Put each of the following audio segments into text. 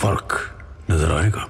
फर्क नजर आएगा।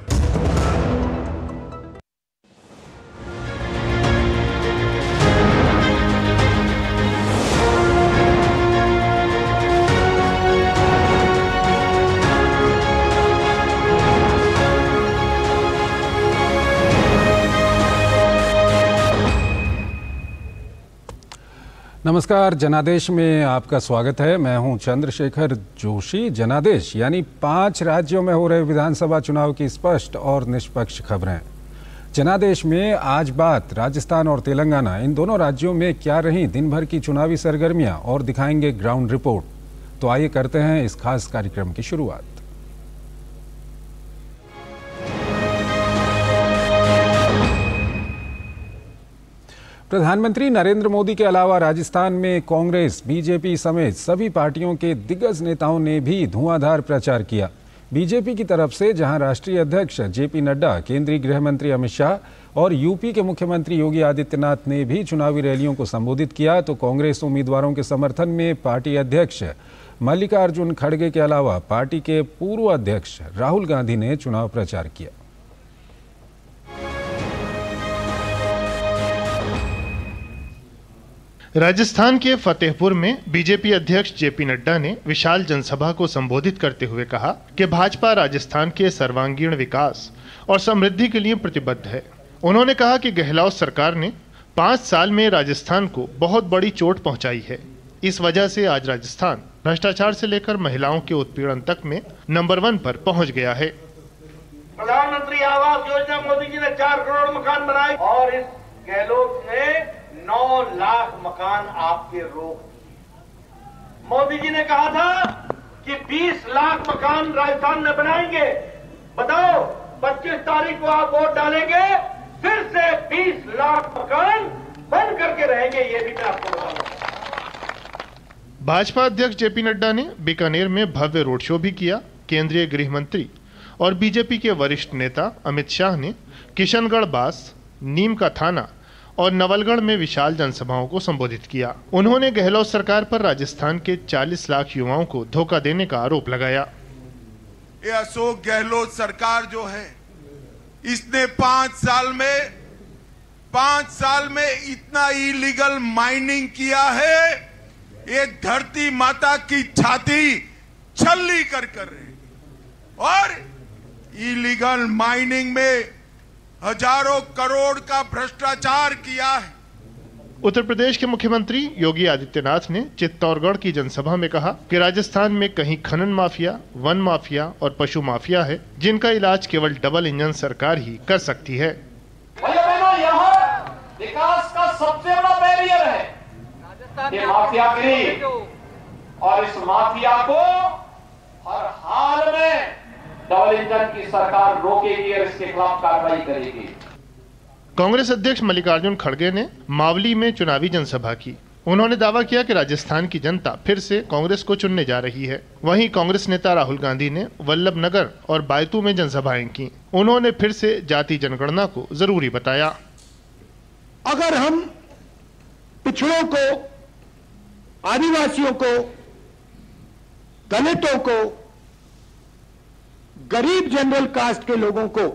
नमस्कार, जनादेश में आपका स्वागत है। मैं हूं चंद्रशेखर जोशी। जनादेश यानी 5 राज्यों में हो रहे विधानसभा चुनाव की स्पष्ट और निष्पक्ष खबरें। जनादेश में आज बात राजस्थान और तेलंगाना, इन दोनों राज्यों में क्या रही दिन भर की चुनावी सरगर्मियां और दिखाएंगे ग्राउंड रिपोर्ट। तो आइए करते हैं इस खास कार्यक्रम की शुरुआत। प्रधानमंत्री नरेंद्र मोदी के अलावा राजस्थान में कांग्रेस, बीजेपी समेत सभी पार्टियों के दिग्गज नेताओं ने भी धुआंधार प्रचार किया। बीजेपी की तरफ से जहां राष्ट्रीय अध्यक्ष जेपी नड्डा, केंद्रीय गृह मंत्री अमित शाह और यूपी के मुख्यमंत्री योगी आदित्यनाथ ने भी चुनावी रैलियों को संबोधित किया, तो कांग्रेस उम्मीदवारों के समर्थन में पार्टी अध्यक्ष मल्लिकार्जुन खड़गे के अलावा पार्टी के पूर्व अध्यक्ष राहुल गांधी ने चुनाव प्रचार किया। राजस्थान के फतेहपुर में बीजेपी अध्यक्ष जेपी नड्डा ने विशाल जनसभा को संबोधित करते हुए कहा कि भाजपा राजस्थान के सर्वांगीण विकास और समृद्धि के लिए प्रतिबद्ध है। उन्होंने कहा कि गहलोत सरकार ने 5 साल में राजस्थान को बहुत बड़ी चोट पहुंचाई है। इस वजह से आज राजस्थान भ्रष्टाचार से लेकर महिलाओं के उत्पीड़न तक में नंबर 1 पर पहुंच गया है। प्रधानमंत्री आवास योजना मोदी जी ने 4 करोड़ मकान बनाए और इस गहलोत ने 9 लाख मकान आपके रोक दिए। मोदी जी ने कहा था कि 20 लाख मकान राजस्थान में बनाएंगे। बताओ 25 तारीख को आप वोट डालेंगे, फिर से 20 लाख मकान बंद करके रहेंगे। ये भी मैं आपको बताऊंगा। भाजपा अध्यक्ष जेपी नड्डा ने बीकानेर में भव्य रोड शो भी किया। केंद्रीय गृह मंत्री और बीजेपी के वरिष्ठ नेता अमित शाह ने किशनगढ़ बास, नीम का थाना और नवलगढ़ में विशाल जनसभाओं को संबोधित किया। उन्होंने गहलोत सरकार पर राजस्थान के 40 लाख युवाओं को धोखा देने का आरोप लगाया। ये अशोक गहलोत सरकार जो है, इसने 5 साल में इतना इलीगल माइनिंग किया है, ये धरती माता की छाती छल्ली कर रहे। और इलीगल माइनिंग में हजारों करोड़ का भ्रष्टाचार किया है। उत्तर प्रदेश के मुख्यमंत्री योगी आदित्यनाथ ने चित्तौड़गढ़ की जनसभा में कहा कि राजस्थान में कहीं खनन माफिया, वन माफिया और पशु माफिया है, जिनका इलाज केवल डबल इंजन सरकार ही कर सकती है। यहाँ विकास का सबसे बड़ा बैरियर है ये माफियागिरी, और इस माफिया को हर हाल में डबल इंजन की सरकार रोकेगी और इसके खिलाफ कार्रवाई करेगी। कांग्रेस अध्यक्ष मल्लिकार्जुन खड़गे ने मावली में चुनावी जनसभा की। उन्होंने दावा किया कि राजस्थान की जनता फिर से कांग्रेस को चुनने जा रही है। वहीं कांग्रेस नेता राहुल गांधी ने वल्लभनगर और बायतू में जनसभाएं की। उन्होंने फिर से जाति जनगणना को जरूरी बताया। अगर हम पिछड़ों को, आदिवासियों को, दलितों को, गरीब जनरल कास्ट के लोगों को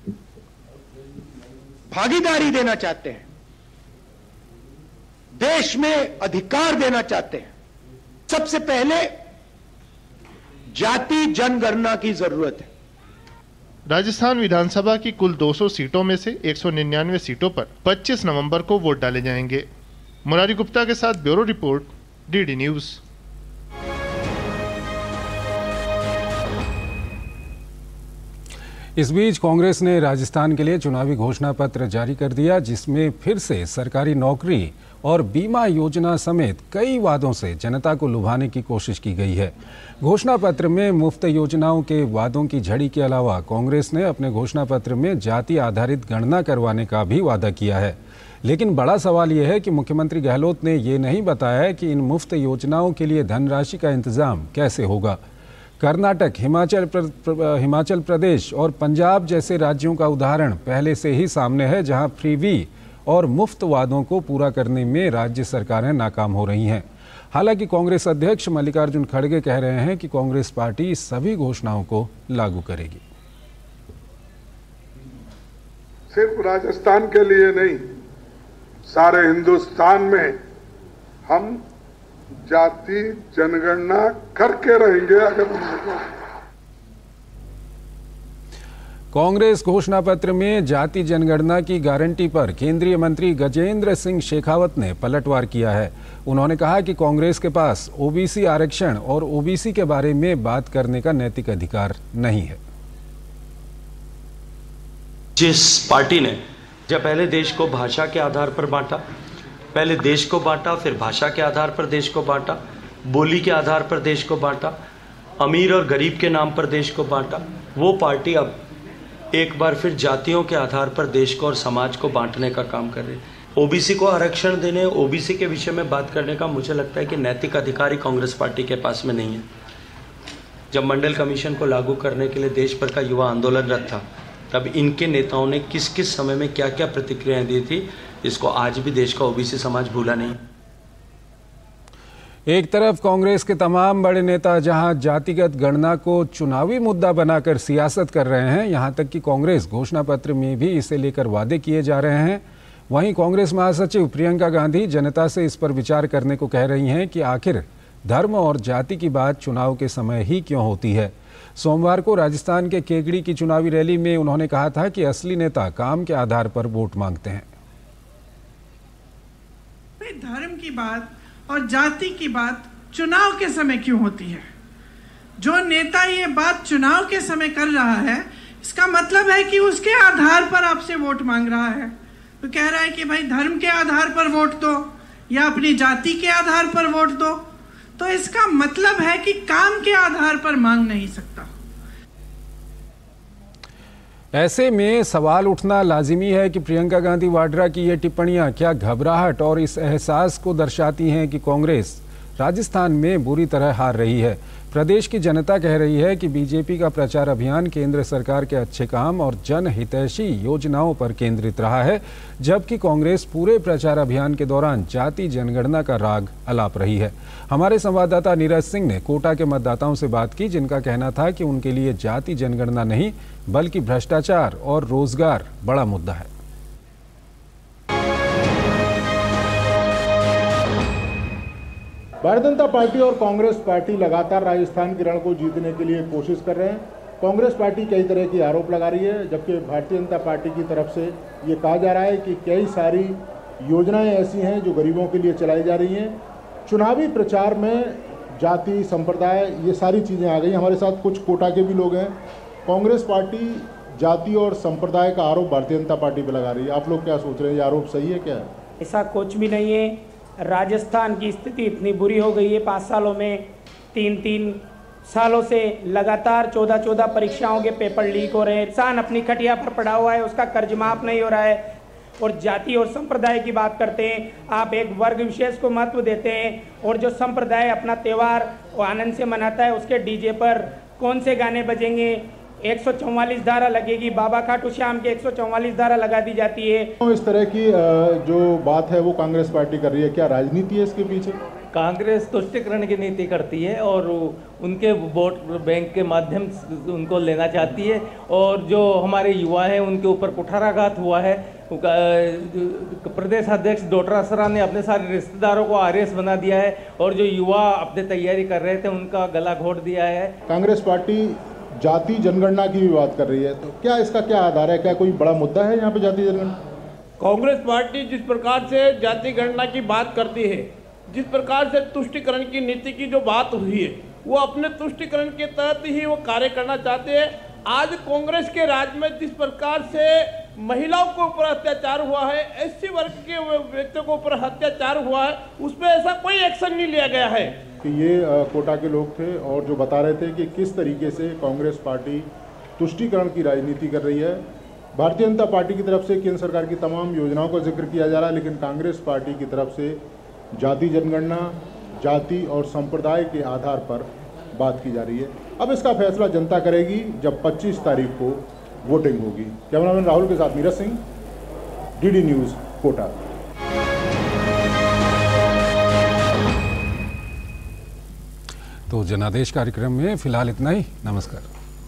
भागीदारी देना चाहते हैं, देश में अधिकार देना चाहते हैं, सबसे पहले जाति जनगणना की जरूरत है। राजस्थान विधानसभा की कुल 200 सीटों में से 199 सीटों पर 25 नवंबर को वोट डाले जाएंगे। मुरारी गुप्ता के साथ ब्यूरो रिपोर्ट, डीडी न्यूज। इस बीच कांग्रेस ने राजस्थान के लिए चुनावी घोषणा पत्र जारी कर दिया, जिसमें फिर से सरकारी नौकरी और बीमा योजना समेत कई वादों से जनता को लुभाने की कोशिश की गई है। घोषणा पत्र में मुफ्त योजनाओं के वादों की झड़ी के अलावा कांग्रेस ने अपने घोषणा पत्र में जाति आधारित गणना करवाने का भी वादा किया है। लेकिन बड़ा सवाल यह है कि मुख्यमंत्री गहलोत ने ये नहीं बताया कि इन मुफ्त योजनाओं के लिए धनराशि का इंतजाम कैसे होगा। कर्नाटक, हिमाचल प्रदेश और पंजाब जैसे राज्यों का उदाहरण पहले से ही सामने है, जहां फ्रीवी और मुफ्त वादों को पूरा करने में राज्य सरकारें नाकाम हो रही हैं। हालांकि कांग्रेस अध्यक्ष मल्लिकार्जुन खड़गे कह रहे हैं कि कांग्रेस पार्टी सभी घोषणाओं को लागू करेगी। सिर्फ राजस्थान के लिए नहीं, सारे हिंदुस्तान में हम जाति जनगणना करके रहेंगे। अगर कांग्रेस घोषणा पत्र में जाति जनगणना की गारंटी पर केंद्रीय मंत्री गजेंद्र सिंह शेखावत ने पलटवार किया है। उन्होंने कहा कि कांग्रेस के पास ओबीसी आरक्षण और ओबीसी के बारे में बात करने का नैतिक अधिकार नहीं है। जिस पार्टी ने जब पहले देश को भाषा के आधार पर बांटा, पहले देश को बांटा, फिर भाषा के आधार पर देश को बांटा, बोली के आधार पर देश को बांटा, अमीर और गरीब के नाम पर देश को बांटा, वो पार्टी अब एक बार फिर जातियों के आधार पर देश को और समाज को बांटने का काम कर रही है। ओबीसी को आरक्षण देने, ओबीसी के विषय में बात करने का मुझे लगता है कि नैतिक अधिकार कांग्रेस पार्टी के पास में नहीं है। जब मंडल कमीशन को लागू करने के लिए देश भर का युवा आंदोलनरत था, तब इनके नेताओं ने किस किस समय में क्या क्या प्रतिक्रियाएं दी थी, इसको आज भी देश का ओबीसी समाज भूला नहीं। एक तरफ कांग्रेस के तमाम बड़े नेता जहां जातिगत गणना को चुनावी मुद्दा बनाकर सियासत कर रहे हैं, यहां तक कि कांग्रेस घोषणा पत्र में भी इसे लेकर वादे किए जा रहे हैं। वहीं कांग्रेस महासचिव प्रियंका गांधी जनता से इस पर विचार करने को कह रही हैं कि आखिर धर्म और जाति की बात चुनाव के समय ही क्यों होती है। सोमवार को राजस्थान के केकड़ी की चुनावी रैली में उन्होंने कहा था कि असली नेता काम के आधार पर वोट मांगते हैं। धर्म की बात और जाति की बात चुनाव के समय क्यों होती है? जो नेता ये बात चुनाव के समय कर रहा है, इसका मतलब है कि उसके आधार पर आपसे वोट मांग रहा है। तो कह रहा है कि भाई धर्म के आधार पर वोट दो या अपनी जाति के आधार पर वोट दो, तो इसका मतलब है कि काम के आधार पर मांग नहीं सकता। ऐसे में सवाल उठना लाजिमी है कि प्रियंका गांधी वाड्रा की ये टिप्पणियां क्या घबराहट और इस एहसास को दर्शाती हैं कि कांग्रेस राजस्थान में बुरी तरह हार रही है। प्रदेश की जनता कह रही है कि बीजेपी का प्रचार अभियान केंद्र सरकार के अच्छे काम और जनहितैषी योजनाओं पर केंद्रित रहा है, जबकि कांग्रेस पूरे प्रचार अभियान के दौरान जाति जनगणना का राग अलाप रही है। हमारे संवाददाता नीरज सिंह ने कोटा के मतदाताओं से बात की, जिनका कहना था कि उनके लिए जाति जनगणना नहीं बल्कि भ्रष्टाचार और रोजगार बड़ा मुद्दा है। भारतीय जनता पार्टी और कांग्रेस पार्टी लगातार राजस्थान के रण को जीतने के लिए कोशिश कर रहे हैं। कांग्रेस पार्टी कई तरह की आरोप लगा रही है, जबकि भारतीय जनता पार्टी की तरफ से ये कहा जा रहा है कि कई सारी योजनाएं ऐसी हैं जो गरीबों के लिए चलाई जा रही हैं। चुनावी प्रचार में जाति, संप्रदाय, ये सारी चीज़ें आ गई। हमारे साथ कुछ कोटा के भी लोग हैं। कांग्रेस पार्टी जाति और संप्रदाय का आरोप भारतीय जनता पार्टी पर लगा रही है। आप लोग क्या सोच रहे हैं, ये आरोप सही है क्या? ऐसा कुछ भी नहीं है। राजस्थान की स्थिति इतनी बुरी हो गई है, 5 सालों में 3 सालों से लगातार 14 परीक्षाओं के पेपर लीक हो रहे हैं। किसान अपनी खटिया पर पड़ा हुआ है, उसका कर्ज माफ नहीं हो रहा है। और जाति और संप्रदाय की बात करते हैं, आप एक वर्ग विशेष को महत्व देते हैं, और जो संप्रदाय अपना त्यौहार आनंद से मनाता है उसके डीजे पर कौन से गाने बजेंगे? 144 धारा लगेगी, बाबा खाटू श्याम के 144 धारा लगा दी जाती है। इस तरह की जो बात है वो कांग्रेस पार्टी कर रही है, क्या राजनीति है इसके पीछे? कांग्रेस तुष्टिकरण की नीति करती है और उनके वोट बैंक के माध्यम से उनको लेना चाहती है। और जो हमारे युवा हैं उनके ऊपर कुठाराघात हुआ है। प्रदेश अध्यक्ष डोटरा सरा ने अपने सारे रिश्तेदारों को आरएस बना दिया है, और जो युवा अपने तैयारी कर रहे थे उनका गला घोट दिया है। कांग्रेस पार्टी जाति जनगणना की भी बात कर रही है, तो क्या इसका क्या आधार है? क्या कोई बड़ा मुद्दा है यहाँ पे जाति जनगणना? कांग्रेस पार्टी जिस प्रकार से जाति गणना की बात करती है, जिस प्रकार से तुष्टिकरण की नीति की जो बात हुई है, वो अपने तुष्टिकरण के तहत ही वो कार्य करना चाहते हैं। आज कांग्रेस के राज में जिस प्रकार से महिलाओं के ऊपर अत्याचार हुआ है, एससी वर्ग के व्यक्तियों के ऊपर अत्याचार हुआ है, उसमें ऐसा कोई एक्शन नहीं लिया गया है। कि ये कोटा के लोग थे और जो बता रहे थे कि किस तरीके से कांग्रेस पार्टी तुष्टिकरण की राजनीति कर रही है। भारतीय जनता पार्टी की तरफ से केंद्र सरकार की तमाम योजनाओं का जिक्र किया जा रहा है, लेकिन कांग्रेस पार्टी की तरफ से जाति जनगणना, जाति और संप्रदाय के आधार पर बात की जा रही है। अब इसका फैसला जनता करेगी जब 25 तारीख को वोटिंग होगी। कैमरामैन राहुल के साथ नीरज सिंह, डीडी न्यूज़, कोटा। तो जनादेश कार्यक्रम में फिलहाल इतना ही। नमस्कार।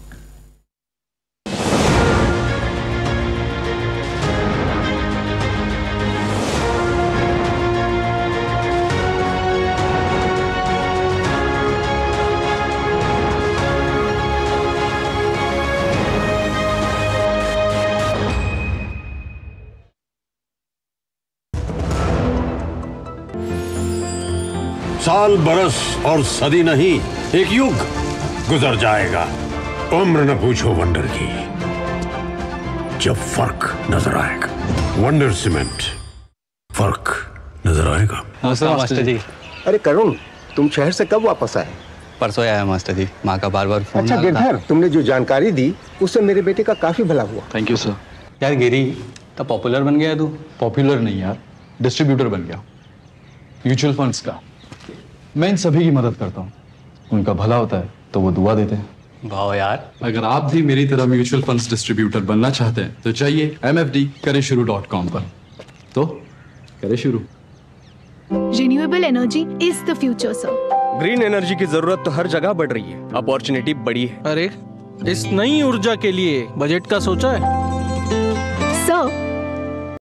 साल बरस और सदी नहीं, एक युग गुजर जाएगा। उम्र न पूछो वंडर की, जब फर्क नजर आएगा। वंडर सीमेंट, फर्क नजर आएगा। नमस्कार मास्टर जी। अरे करुण, तुम शहर से कब वापस आए? परसों आया मास्टर जी, माँ का बार बार फोन। अच्छा गिरधर, तुमने जो जानकारी दी उससे मेरे बेटे का काफी भला हुआ। Thank you sir. यार गिरी, तो पॉपुलर बन गया तू? पॉपुलर नहीं यार, डिस्ट्रीब्यूटर बन गया म्यूचुअल फंड्स का। मैं इन सभी की मदद करता हूँ, उनका भला होता है तो वो दुआ देते हैं। वाह यार। अगर आप भी मेरी तरह म्यूचुअल फंड्स डिस्ट्रीब्यूटर बनना चाहते हैं तो जाइए mfdkareshuru.com पर। तो करें शुरू। Renewable energy is the future sir. Green energy की जरूरत तो हर जगह बढ़ रही है, अपॉर्चुनिटी बड़ी है। अरे, इस नई ऊर्जा के लिए बजट का सोचा है?